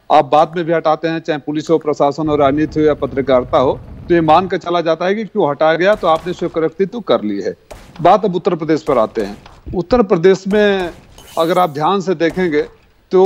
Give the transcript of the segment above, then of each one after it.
आप बाद में भी हटाते हैं, चाहे पुलिस हो, प्रशासन हो, राजनीति हो या पत्रकारिता हो, तो ये मान कर चला जाता है कि क्यों हटाया गया, तो आपने स्वीकृति तो कर ली है। बात अब उत्तर प्रदेश पर आते हैं। उत्तर प्रदेश में अगर आप ध्यान से देखेंगे तो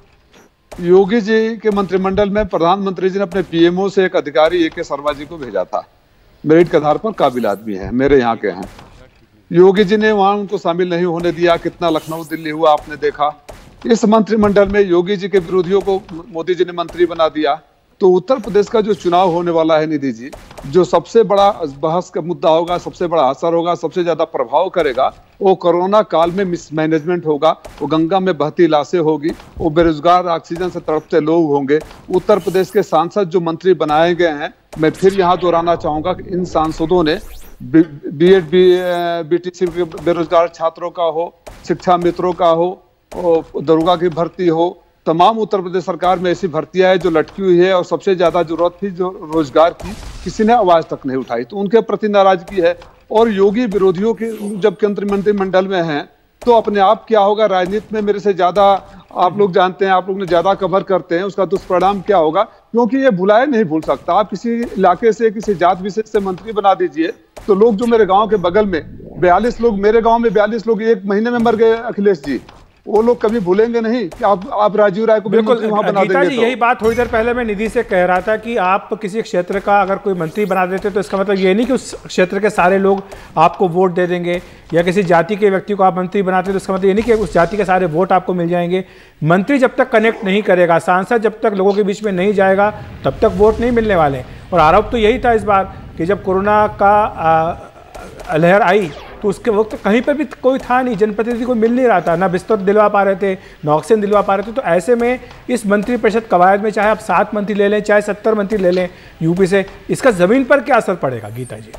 योगी जी के मंत्रिमंडल में प्रधानमंत्री जी ने अपने पीएमओ से एक अधिकारी AK शर्मा जी को भेजा था। मेरिट के आधार पर काबिल आदमी है, मेरे यहाँ के हैं। योगी जी ने वहां उनको शामिल नहीं होने दिया। कितना लखनऊ दिल्ली हुआ आपने देखा। इस मंत्रिमंडल में योगी जी के विरोधियों को मोदी जी ने मंत्री बना दिया। तो उत्तर प्रदेश का जो चुनाव होने वाला है निधि जी, जो सबसे बड़ा बहस का मुद्दा होगा, सबसे बड़ा असर होगा, सबसे ज्यादा प्रभाव करेगा, वो कोरोना काल में मिसमैनेजमेंट होगा, वो गंगा में बहती लाशें होगी, वो बेरोजगार ऑक्सीजन से तड़पते लोग होंगे। उत्तर प्रदेश के सांसद जो मंत्री बनाए गए हैं, मैं फिर यहाँ दोहराना चाहूंगा कि इन सांसदों ने BEd BTC के बेरोजगार छात्रों का हो, शिक्षा मित्रों का हो, दरोगा की भर्ती हो, तमाम उत्तर प्रदेश सरकार में ऐसी भर्तियां है जो लटकी हुई है और सबसे ज्यादा जरूरत थी जो रोजगार की, किसी ने आवाज तक नहीं उठाई। तो उनके प्रति नाराजगी है। और योगी विरोधियों के जब केंद्रीय मंत्रिमंडल में हैं तो अपने आप क्या होगा, राजनीति में मेरे से ज्यादा आप लोग जानते हैं, आप लोग ने ज्यादा कवर करते हैं, उसका दुष्परिणाम क्या होगा, क्योंकि ये भुलाए नहीं भूल सकता। आप किसी इलाके से, किसी जात विशेष से मंत्री बना दीजिए, तो लोग जो मेरे गांव के बगल में 42 लोग, मेरे गांव में 42 लोग एक महीने में मर गए अखिलेश जी, वो लोग कभी भूलेंगे नहीं कि आप राजीव राय को बिल्कुल वहां बना देंगे। जी, यही बात थोड़ी देर पहले मैं निधि से कह रहा था कि आप किसी क्षेत्र का अगर कोई मंत्री बना देते तो इसका मतलब ये नहीं कि उस क्षेत्र के सारे लोग आपको वोट दे देंगे, या किसी जाति के व्यक्ति को आप मंत्री बनाते तो इसका मतलब ये नहीं कि उस जाति के सारे वोट आपको मिल जाएंगे। मंत्री जब तक कनेक्ट नहीं करेगा, सांसद जब तक लोगों के बीच में नहीं जाएगा, तब तक वोट नहीं मिलने वाले। और आरोप तो यही था इस बार कि जब कोरोना का लहर आई तो उसके वक्त कहीं पर भी कोई था नहीं, जनप्रतिनिधि को मिल नहीं रहा था, ना बिस्तर दिलवा पा रहे थे, ना ऑक्सीजन दिलवा पा रहे थे। तो ऐसे में इस मंत्री परिषद कवायद में चाहे आप 7 मंत्री ले लें, चाहे 70 मंत्री ले लें यूपी से, इसका जमीन पर क्या असर पड़ेगा गीता जी?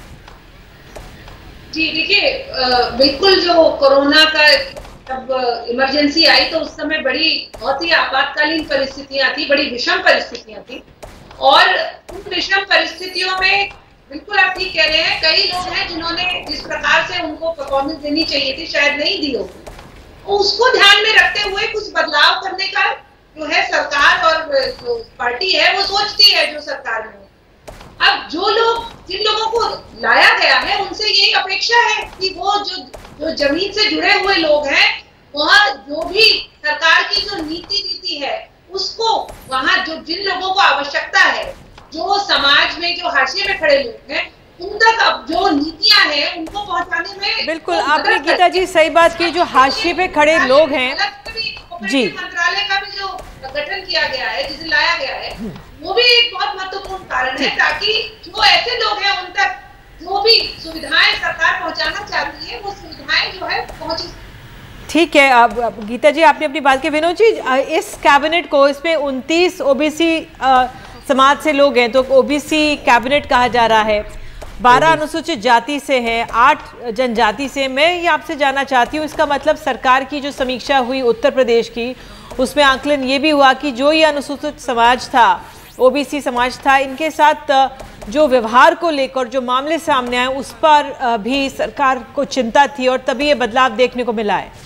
जी देखिए, बिल्कुल जो कोरोना का जब इमरजेंसी आई तो उस समय बहुत ही आपातकालीन परिस्थितियां थी, बड़ी विषम परिस्थितियां थी। और उन विषम परिस्थितियों में बिल्कुल आप ठीक कह रहे हैं, कई लोग हैं जिन्होंने जिस प्रकार से उनको परफॉर्मेंस देनी चाहिए थी शायद नहीं दी होगी। उसको ध्यान में रखते हुए कुछ बदलाव करने का जो है सरकार और जो पार्टी है वो सोचती है जो सरकार में। अब जिन लोगों को लाया गया है उनसे यही अपेक्षा है कि वो जो जमीन से जुड़े हुए लोग हैं, वहाँ जो भी सरकार की जो नीति है उसको वहाँ जिन लोगों को आवश्यकता है, जो समाज में जो हाशिए में खड़े लोग हैं, उन तक अब जो नीतियां हैं उनको पहुंचाने में बिल्कुल आपने गीता जी सही बात की। जो हाशिए पे खड़े लोग हैं जी, मंत्रालय का भी जो गठन किया गया है, जिसे लाया गया है, वो भी एक बहुत महत्वपूर्ण कारण है, ताकि जो ऐसे लोग हैं उन तक जो भी सुविधाएं सरकार पहुंचाना चाहती है वो सुविधाएं जो है पहुंचे। ठीक है। अब गीता जी आपने अपनी बात की। विनोद जी, इस कैबिनेट को, इसमें 29 OBC समाज से लोग हैं, तो OBC कैबिनेट कहा जा रहा है। 12 अनुसूचित जाति से हैं, 8 जनजाति से। मैं ये आपसे जानना चाहती हूँ, इसका मतलब सरकार की जो समीक्षा हुई उत्तर प्रदेश की, उसमें आकलन ये भी हुआ कि जो ये अनुसूचित समाज था, OBC समाज था, इनके साथ जो व्यवहार को लेकर जो मामले सामने आए उस पर भी सरकार को चिंता थी और तभी ये बदलाव देखने को मिला है।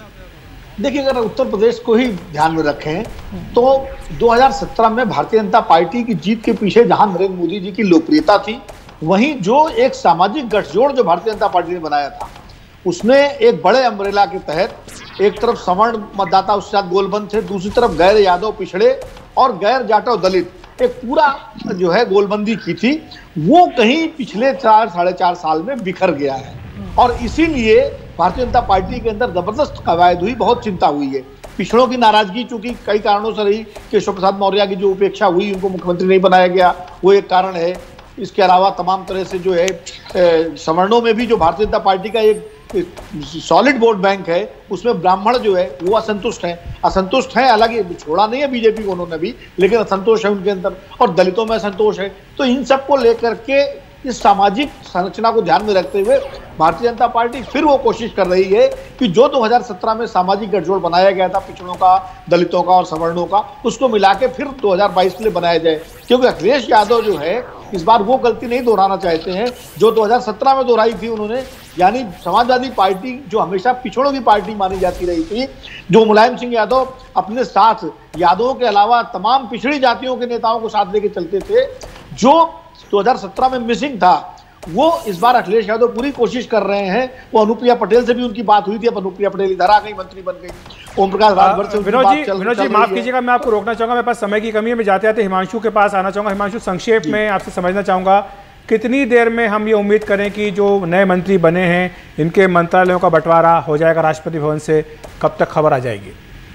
देखिए, अगर उत्तर प्रदेश को ही ध्यान में रखें तो 2017 में भारतीय जनता पार्टी की जीत के पीछे जहां नरेंद्र मोदी जी की लोकप्रियता थी, वहीं जो एक सामाजिक गठजोड़ जो भारतीय जनता पार्टी ने बनाया था, उसमें एक बड़े अम्ब्रेला के तहत एक तरफ सवर्ण मतदाता उसके साथ गोलबंद थे, दूसरी तरफ गैर यादव पिछड़े और गैर जाटव दलित, एक पूरा जो है गोलबंदी की थी। वो कहीं पिछले 4-4.5 साल में बिखर गया है और इसीलिए भारतीय जनता पार्टी के अंदर जबरदस्त कवायद हुई, बहुत चिंता हुई है। पिछड़ों की नाराजगी चूंकि कई कारणों से रही, केशव प्रसाद मौर्य की जो उपेक्षा हुई, उनको मुख्यमंत्री नहीं बनाया गया, वो एक कारण है। इसके अलावा तमाम तरह से जो है सवर्णों में भी जो भारतीय जनता पार्टी का एक सॉलिड वोट बैंक है, उसमें ब्राह्मण जो है वो असंतुष्ट हैं। हालांकि छोड़ा नहीं है बीजेपी को उन्होंने भी, लेकिन असंतोष है उनके अंदर, और दलितों में असंतोष है। तो इन सबको लेकर के इस सामाजिक संरचना को ध्यान में रखते हुए भारतीय जनता पार्टी फिर वो कोशिश कर रही है कि जो 2017 में सामाजिक गठजोड़ बनाया गया था पिछड़ों का, दलितों का और सवर्णों का, उसको मिला के फिर 2022 के लिए बनाया जाए। क्योंकि अखिलेश यादव जो है इस बार वो गलती नहीं दोहराना चाहते हैं जो 2017 में दोहराई थी उन्होंने, यानी समाजवादी पार्टी जो हमेशा पिछड़ों की पार्टी मानी जाती रही थी, जो मुलायम सिंह यादव अपने साथ यादवों के अलावा तमाम पिछड़ी जातियों के नेताओं को साथ लेके चलते थे, जो 2017 में मिसिंग था, वो इस बार अखिलेश यादव पूरी कोशिश कर रहे हैं। वो अनुप्रिया पटेल से भी उनकी बात हुई थी, अब अनुप्रिया पटेल इधर आ गई, मंत्री बन गई। ओम प्रकाश राजभर से विनोद जी माफ कीजिएगा, मैं आपको रोकना चाहूंगा, मेरे पास समय की कमी है। मैं जाते जाते हिमांशु के पास आना चाहूंगा। हिमांशु, संक्षेप में आपसे समझना चाहूंगा, कितनी देर में हम ये उम्मीद करें कि जो नए मंत्री बने हैं इनके मंत्रालयों का बंटवारा हो जाएगा राष्ट्रपति भवन से, कब तक खबर आ जाएगी?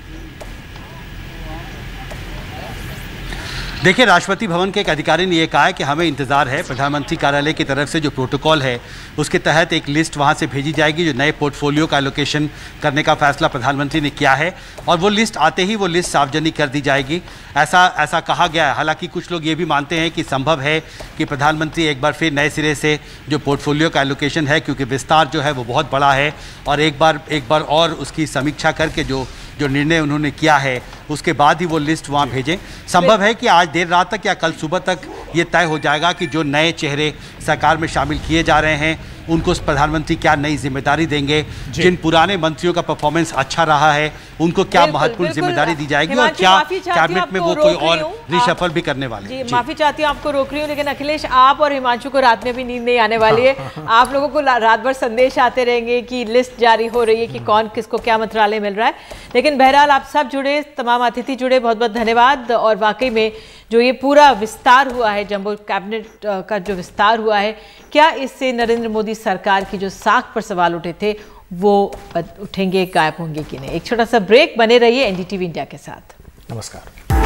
देखिए, राष्ट्रपति भवन के एक अधिकारी ने यह कहा है कि हमें इंतजार है, प्रधानमंत्री कार्यालय की तरफ से जो प्रोटोकॉल है उसके तहत एक लिस्ट वहां से भेजी जाएगी, जो नए पोर्टफोलियो का एलोकेशन करने का फैसला प्रधानमंत्री ने किया है, और वो लिस्ट आते ही वो लिस्ट सार्वजनिक कर दी जाएगी, ऐसा कहा गया है। हालांकि कुछ लोग ये भी मानते हैं कि संभव है कि प्रधानमंत्री एक बार फिर नए सिरे से जो पोर्टफोलियो का एलोकेशन है, क्योंकि विस्तार जो है वो बहुत बड़ा है, और एक बार और उसकी समीक्षा करके जो निर्णय उन्होंने किया है उसके बाद ही वो लिस्ट वहाँ भेजें। संभव है कि आज देर रात तक या कल सुबह तक ये तय हो जाएगा कि जो नए चेहरे सरकार में शामिल किए जा रहे हैं उनको प्रधानमंत्री क्या नई जिम्मेदारी देंगे, जिन पुराने मंत्रियों का परफॉर्मेंस अच्छा रहा है उनको क्या महत्वपूर्ण जिम्मेदारी दी जाएगी, और क्या कैबिनेट में वो कोई और रिशफल भी करने वाले हैं। माफी चाहती हूँ, आपको रोक रही हूँ, लेकिन अखिलेश, आप और हिमांशु को रात में भी नींद नहीं आने वाली है। आप लोगों को रात भर संदेश आते रहेंगे कि लिस्ट जारी हो रही है कि कौन किसको क्या मंत्रालय मिल रहा है। लेकिन बहरहाल आप सब जुड़े, तमाम अतिथि जुड़े, बहुत बहुत धन्यवाद। और वाकई में जो ये पूरा विस्तार हुआ है, जम्बो कैबिनेट का जो विस्तार हुआ है, क्या इससे नरेंद्र मोदी सरकार की जो साख पर सवाल उठे थे वो उठेंगे, गायब होंगे कि नहीं? एक छोटा सा ब्रेक, बने रहिए एनडीटीवी इंडिया के साथ। नमस्कार।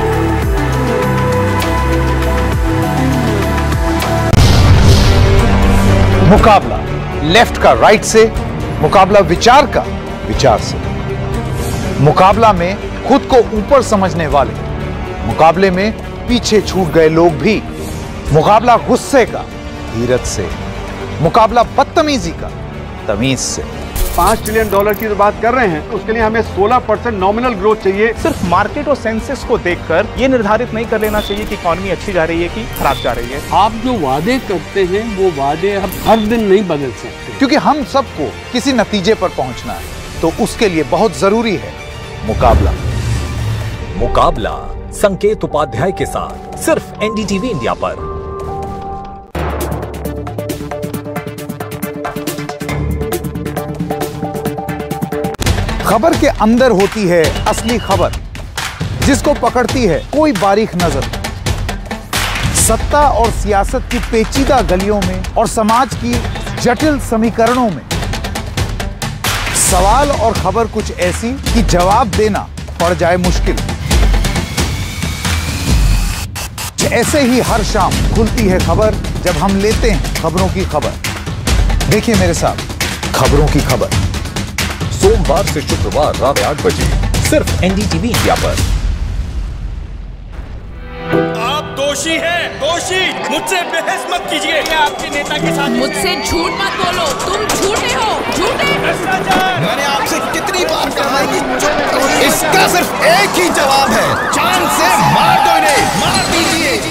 मुकाबला लेफ्ट का राइट से, मुकाबला विचार का विचार से, मुकाबला में खुद को ऊपर समझने वाले, मुकाबले में पीछे छूट गए लोग भी, मुकाबला गुस्से का धीरज से, मुकाबला बदतमीजी का तमीज से। $5 ट्रिलियन की जो बात कर रहे हैं, उसके लिए हमें 16% नॉमिनल ग्रोथ चाहिए। सिर्फ मार्केट और सेंसेस को देखकर ये निर्धारित नहीं कर लेना चाहिए कि इकोनॉमी अच्छी जा रही है कि खराब जा रही है। आप जो वादे करते हैं वो वादे अब हर दिन नहीं बदल सकते, क्योंकि हम सबको किसी नतीजे पर पहुंचना है, तो उसके लिए बहुत जरूरी है मुकाबला। मुकाबला संकेत उपाध्याय के साथ सिर्फ एनडीटीवी इंडिया पर। खबर के अंदर होती है असली खबर, जिसको पकड़ती है कोई बारीक नजर। सत्ता और सियासत की पेचीदा गलियों में और समाज की जटिल समीकरणों में सवाल और खबर कुछ ऐसी कि जवाब देना पड़ जाए मुश्किल। ऐसे ही हर शाम खुलती है खबर, जब हम लेते हैं खबरों की खबर। देखिए मेरे साथ खबरों की खबर, सोमवार से शुक्रवार रात 8 बजे सिर्फ एनडीटीवी इंडिया पर। आप दोषी हैं, दोषी। मुझसे बहस मत कीजिए। आपके नेता के साथ मुझसे झूठ मत बोलो, तुम झूठे हो, झूठे। मैंने आपसे कितनी बार कहा है कि इसका सिर्फ एक ही जवाब है, जान से मार दो इन्हें, मार दीजिए।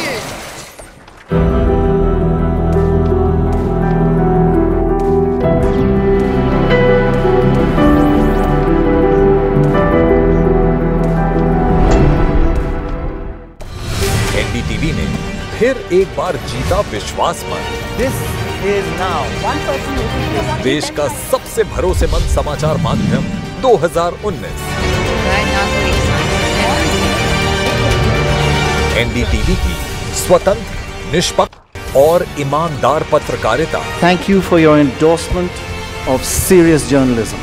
एनडीटीवी ने फिर एक बार जीता विश्वास पर। This is now 1% देश का सबसे भरोसेमंद समाचार माध्यम 2019। एनडीटीवी की स्वतंत्र, निष्पक्ष और ईमानदार पत्रकारिता। Thank you for your endorsement of serious journalism.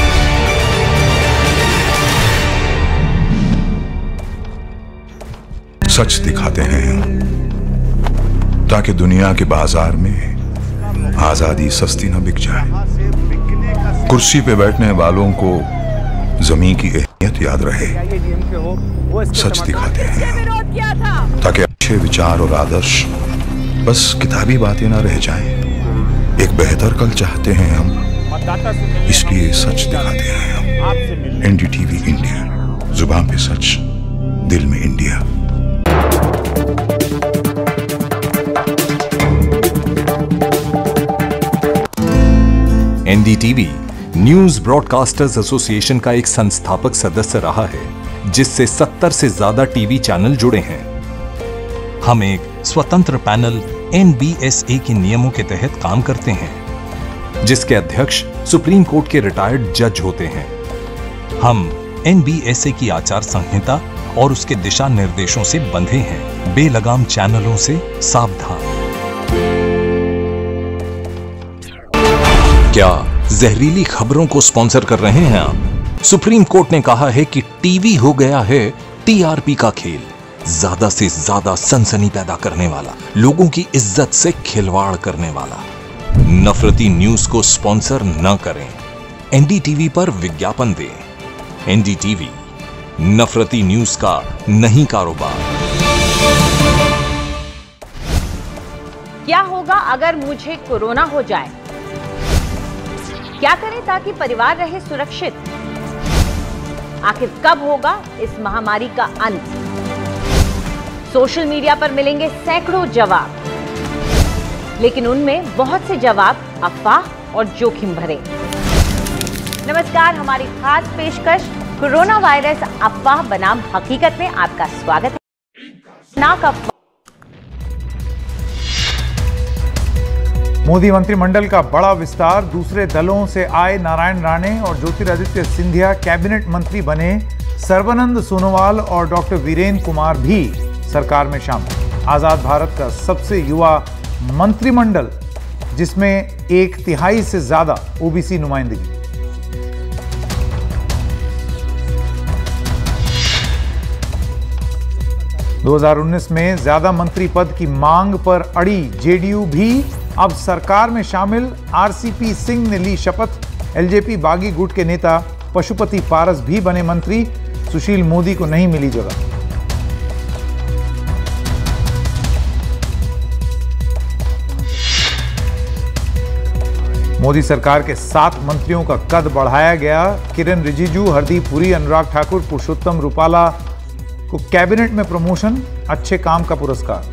सच दिखाते हैं हम, ताकि दुनिया के बाजार में आजादी सस्ती न बिक जाए। कुर्सी पे बैठने वालों को जमीन की अहमियत याद रहे। सच दिखाते हैं हम, ताकि अच्छे विचार और आदर्श बस किताबी बातें न रह जाएं। एक बेहतर कल चाहते हैं हम, इसलिए सच दिखाते हैं हम। एनडीटीवी इंडिया, जुबान पे सच, दिल में India. NDTV news broadcasters association का एक संस्थापक सदस्य रहा है, जिससे 70 से ज्यादा टीवी चैनल जुड़े हैं। हम एक स्वतंत्र पैनल NBSA के नियमों के तहत काम करते हैं, जिसके अध्यक्ष सुप्रीम कोर्ट के रिटायर्ड जज होते हैं। हम NBSA की आचार संहिता और उसके दिशा निर्देशों से बंधे हैं। बेलगाम चैनलों से सावधान। क्या जहरीली खबरों को स्पॉन्सर कर रहे हैं आप? सुप्रीम कोर्ट ने कहा है कि टीवी हो गया है TRP का खेल, ज्यादा से ज्यादा सनसनी पैदा करने वाला, लोगों की इज्जत से खिलवाड़ करने वाला। नफरती न्यूज को स्पॉन्सर न करें, NDTV पर विज्ञापन दें। NDTV, नफरती न्यूज का नहीं कारोबार। क्या होगा अगर मुझे कोरोना हो जाए? क्या करें ताकि परिवार रहे सुरक्षित? आखिर कब होगा इस महामारी का अंत? सोशल मीडिया पर मिलेंगे सैकड़ों जवाब, लेकिन उनमें बहुत से जवाब अफवाह और जोखिम भरे। नमस्कार, हमारी खास पेशकश कोरोना वायरस अफवाह बनाम हकीकत में आपका स्वागत है। नाक अफवाह। मोदी मंत्रिमंडल का बड़ा विस्तार, दूसरे दलों से आए नारायण राणे और ज्योतिरादित्य सिंधिया कैबिनेट मंत्री बने। सर्बानंद सोनोवाल और डॉक्टर वीरेंद्र कुमार भी सरकार में शामिल। आजाद भारत का सबसे युवा मंत्रिमंडल, जिसमें 1/3 से ज्यादा ओबीसी नुमाइंदगी। – 2019 में ज्यादा मंत्री पद की मांग पर अड़ी जेडीयू भी अब सरकार में शामिल। आरसीपी सिंह ने ली शपथ। एलजेपी बागी गुट के नेता पशुपति पारस भी बने मंत्री। सुशील मोदी को नहीं मिली जगह। मोदी सरकार के 7 मंत्रियों का कद बढ़ाया गया। किरेन रिजिजू, हरदीप पुरी, अनुराग ठाकुर, पुरुषोत्तम रूपाला को कैबिनेट में प्रमोशन, अच्छे काम का पुरस्कार।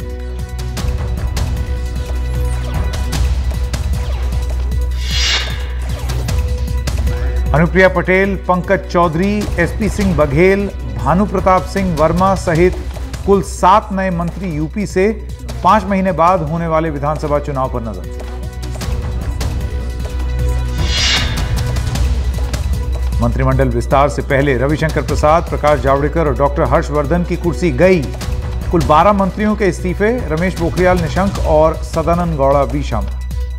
अनुप्रिया पटेल, पंकज चौधरी, एसपी सिंह बघेल, भानु प्रताप सिंह वर्मा सहित कुल 7 नए मंत्री यूपी से। 5 महीने बाद होने वाले विधानसभा चुनाव पर नजर। मंत्रिमंडल विस्तार से पहले रविशंकर प्रसाद, प्रकाश जावड़ेकर और डॉक्टर हर्षवर्धन की कुर्सी गई। कुल 12 मंत्रियों के इस्तीफे। रमेश पोखरियाल निशंक और सदानंद गौड़ा भी शामिल।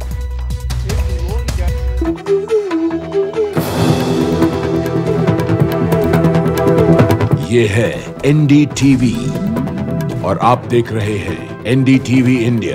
ये है NDTV और आप देख रहे हैं NDTV इंडिया।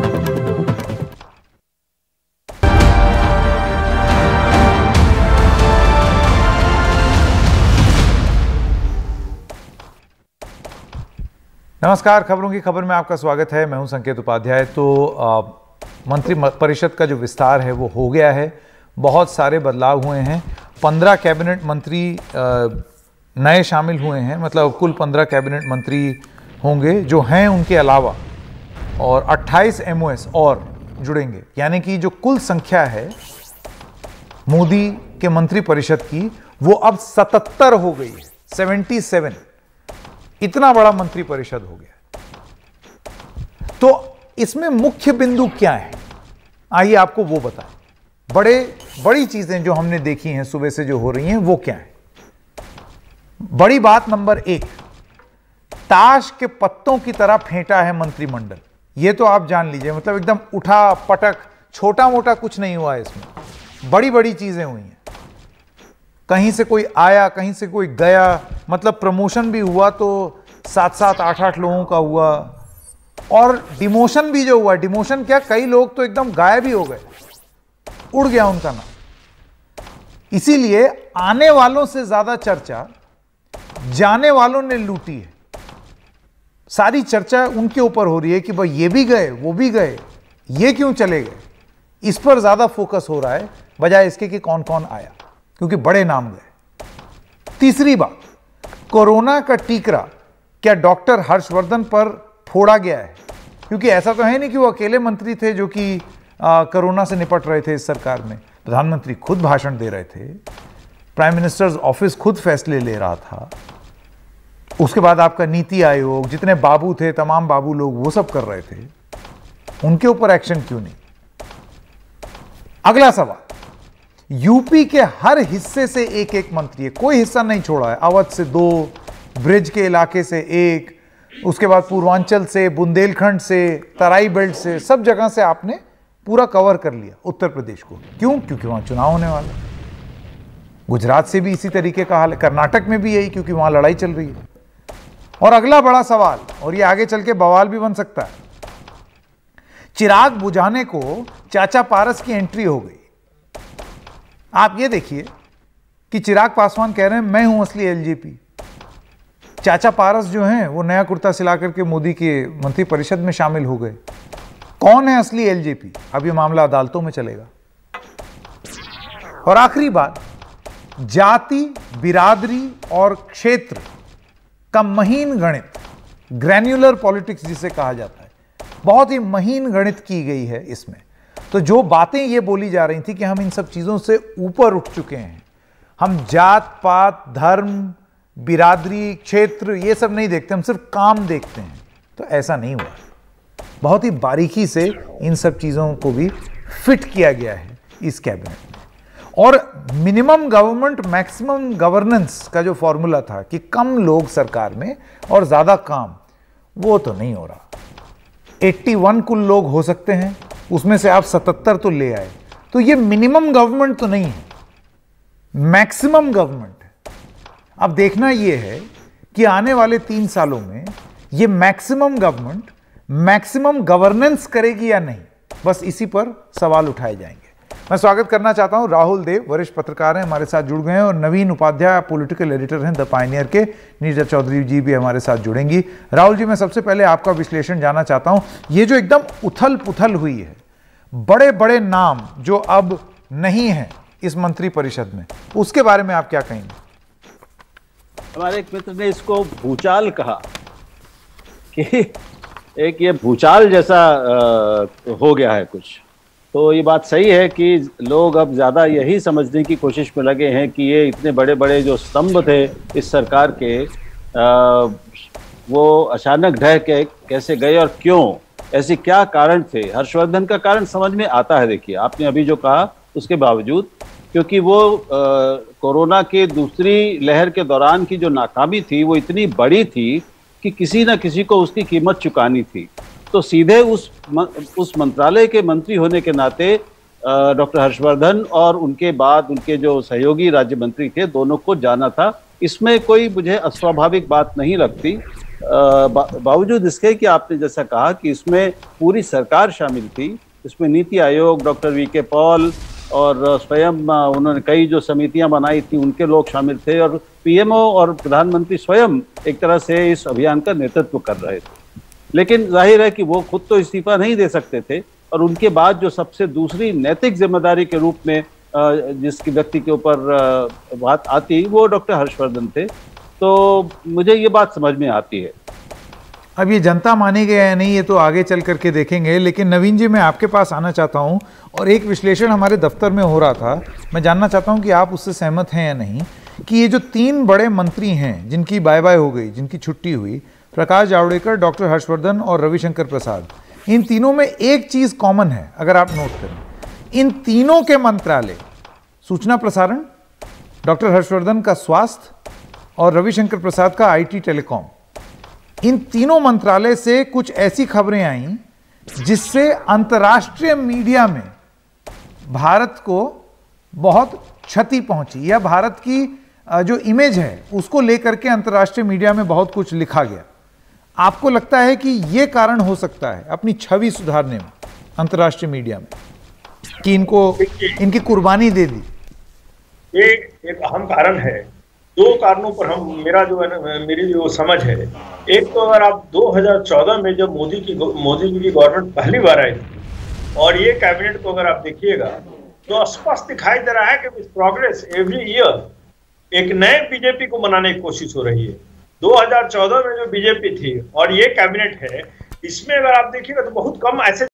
नमस्कार, खबरों की खबर में आपका स्वागत है। मैं हूं संकेत उपाध्याय। तो मंत्री परिषद का जो विस्तार है वो हो गया है। बहुत सारे बदलाव हुए हैं। 15 कैबिनेट मंत्री नए शामिल हुए हैं, मतलब कुल 15 कैबिनेट मंत्री होंगे जो हैं उनके अलावा, और 28 MOS और जुड़ेंगे। यानी कि जो कुल संख्या है मोदी के मंत्री परिषद की, वो अब 77 हो गई है। 77। इतना बड़ा मंत्री परिषद हो गया। तो इसमें मुख्य बिंदु क्या है, आइए आपको वो बताएं। बड़ी चीजें जो हमने देखी हैं सुबह से जो हो रही हैं वो क्या है। बड़ी बात नंबर 1, ताश के पत्तों की तरह फेंटा है मंत्रिमंडल। ये तो आप जान लीजिए, मतलब एकदम उठा पटक, छोटा मोटा कुछ नहीं हुआ है इसमें। बड़ी बड़ी चीजें हुई हैं। कहीं से कोई आया, कहीं से कोई गया, मतलब प्रमोशन भी हुआ तो 7-7, 8-8 लोगों का हुआ। और डिमोशन भी जो हुआ, डिमोशन क्या, कई लोग तो एकदम गायब ही हो गए, उड़ गया उनका नाम। इसीलिए आने वालों से ज्यादा चर्चा जाने वालों ने लूटी है। सारी चर्चा उनके ऊपर हो रही है कि भाई ये भी गए, वो भी गए, ये क्यों चले गए। इस पर ज्यादा फोकस हो रहा है बजाय इसके कि कौन कौन आया, क्योंकि बड़े नाम गए। तीसरी बात, कोरोना का टीका क्या डॉक्टर हर्षवर्धन पर फोड़ा गया है? क्योंकि ऐसा तो है नहीं कि वो अकेले मंत्री थे जो कि कोरोना से निपट रहे थे इस सरकार में। प्रधानमंत्री खुद भाषण दे रहे थे, प्राइम मिनिस्टर्स ऑफिस खुद फैसले ले रहा था, उसके बाद आपका नीति आयोग, जितने बाबू थे, तमाम बाबू लोग वो सब कर रहे थे, उनके ऊपर एक्शन क्यों नहीं? अगला सवाल, यूपी के हर हिस्से से एक एक मंत्री है, कोई हिस्सा नहीं छोड़ा है। अवध से 2, ब्रिज के इलाके से 1, उसके बाद पूर्वांचल से, बुंदेलखंड से, तराई बेल्ट से, सब जगह से आपने पूरा कवर कर लिया उत्तर प्रदेश को। क्यों? क्योंकि वहां चुनाव होने वाला है। गुजरात से भी इसी तरीके का हाल है, कर्नाटक में भी यही, क्योंकि वहां लड़ाई चल रही है। और अगला बड़ा सवाल, और ये आगे चल के बवाल भी बन सकता है, चिराग बुझाने को चाचा पारस की एंट्री हो गई। आप ये देखिए कि चिराग पासवान कह रहे हैं मैं हूं असली एलजेपी। चाचा पारस जो हैं वो नया कुर्ता सिला करके मोदी के मंत्रिपरिषद में शामिल हो गए। कौन है असली एलजेपी? अब ये मामला अदालतों में चलेगा। और आखिरी बात, जाति, बिरादरी और क्षेत्र का महीन गणित, ग्रैन्युलर पॉलिटिक्स जिसे कहा जाता है, बहुत ही महीन गणित की गई है इसमें। तो जो बातें ये बोली जा रही थी कि हम इन सब चीजों से ऊपर उठ चुके हैं, हम जात पात, धर्म, बिरादरी, क्षेत्र ये सब नहीं देखते, हम सिर्फ काम देखते हैं, तो ऐसा नहीं हुआ। बहुत ही बारीकी से इन सब चीजों को भी फिट किया गया है इस कैबिनेट में। और मिनिमम गवर्नमेंट मैक्सिमम गवर्नेंस का जो फॉर्मूला था कि कम लोग सरकार में और ज्यादा काम, वो तो नहीं हो रहा। 81 कुल लोग हो सकते हैं, उसमें से आप 77 तो ले आए, तो ये मिनिमम गवर्नमेंट तो नहीं है, मैक्सिमम गवर्नमेंट है। अब देखना यह है कि आने वाले 3 सालों में ये मैक्सिमम गवर्नमेंट मैक्सिमम गवर्नेंस करेगी या नहीं, बस इसी पर सवाल उठाए जाएंगे। मैं स्वागत करना चाहता हूं राहुल देव, वरिष्ठ पत्रकार हैं, हमारे साथ जुड़ गए हैं, और नवीन उपाध्याय पॉलिटिकल एडिटर हैं द पायनियर के, नीरजा चौधरी जी भी हमारे साथ जुड़ेंगी। राहुल जी, मैं सबसे पहले आपका विश्लेषण जानना चाहता हूं, ये जो एकदम उथल पुथल हुई है, बड़े बड़े नाम जो अब नहीं है इस मंत्रिपरिषद में, उसके बारे में आप क्या कहेंगे? हमारे एक मित्र ने इसको भूचाल कहा कि एक ये भूचाल जैसा हो गया है कुछ। तो ये बात सही है कि लोग अब ज़्यादा यही समझने की कोशिश में लगे हैं कि ये इतने बड़े बड़े जो स्तंभ थे इस सरकार के, वो अचानक ढह के कैसे गए और क्यों, ऐसे क्या कारण थे। हर्षवर्धन का कारण समझ में आता है। देखिए, आपने अभी जो कहा उसके बावजूद, क्योंकि वो कोरोना के दूसरी लहर के दौरान की जो नाकामी थी वो इतनी बड़ी थी कि किसी न किसी को उसकी कीमत चुकानी थी। तो सीधे उस मंत्रालय के मंत्री होने के नाते डॉक्टर हर्षवर्धन और उनके बाद उनके जो सहयोगी राज्य मंत्री थे, दोनों को जाना था। इसमें कोई मुझे अस्वाभाविक बात नहीं लगती, बावजूद इसके कि आपने जैसा कहा कि इसमें पूरी सरकार शामिल थी। इसमें NITI Aayog, doctor VK Paul और स्वयं उन्होंने कई जो समितियां बनाई थी उनके लोग शामिल थे, और पीएमओ और प्रधानमंत्री स्वयं एक तरह से इस अभियान का नेतृत्व कर रहे थे। लेकिन जाहिर है कि वो खुद तो इस्तीफा नहीं दे सकते थे, और उनके बाद जो सबसे दूसरी नैतिक जिम्मेदारी के रूप में जिसकी व्यक्ति के ऊपर बात आती, वो डॉक्टर हर्षवर्धन थे। तो मुझे ये बात समझ में आती है। अब ये जनता मानेगी या नहीं, ये तो आगे चल करके देखेंगे। लेकिन नवीन जी, मैं आपके पास आना चाहता हूँ, और एक विश्लेषण हमारे दफ्तर में हो रहा था, मैं जानना चाहता हूँ कि आप उससे सहमत हैं या नहीं, कि ये जो 3 बड़े मंत्री हैं जिनकी बाय बाय हो गई, जिनकी छुट्टी हुई, प्रकाश जावड़ेकर, डॉक्टर हर्षवर्धन और रविशंकर प्रसाद, इन तीनों में एक चीज कॉमन है, अगर आप नोट करें, इन तीनों के मंत्रालय, सूचना प्रसारण, डॉक्टर हर्षवर्धन का स्वास्थ्य और रविशंकर प्रसाद का आईटी टेलीकॉम, इन तीनों मंत्रालय से कुछ ऐसी खबरें आई जिससे अंतर्राष्ट्रीय मीडिया में भारत को बहुत क्षति पहुंची, या भारत की जो इमेज है उसको लेकर के अंतर्राष्ट्रीय मीडिया में बहुत कुछ लिखा गया। आपको लगता है कि यह कारण हो सकता है अपनी छवि सुधारने में अंतर्राष्ट्रीय मीडिया में, कि इनकी कुर्बानी दे दी? ये एक अहम कारण है। 2 कारणों पर मेरी जो समझ है, एक तो अगर आप 2014 में जब मोदी जी की गवर्नमेंट पहली बार आई थी, और ये कैबिनेट को अगर आप देखिएगा तो स्पष्ट दिखाई दे रहा है कि प्रोग्रेस एवरी ईयर एक नए बीजेपी को बनाने की कोशिश हो रही है। 2014 में जो बीजेपी थी और ये कैबिनेट है, इसमें अगर आप देखिएगा तो बहुत कम ऐसे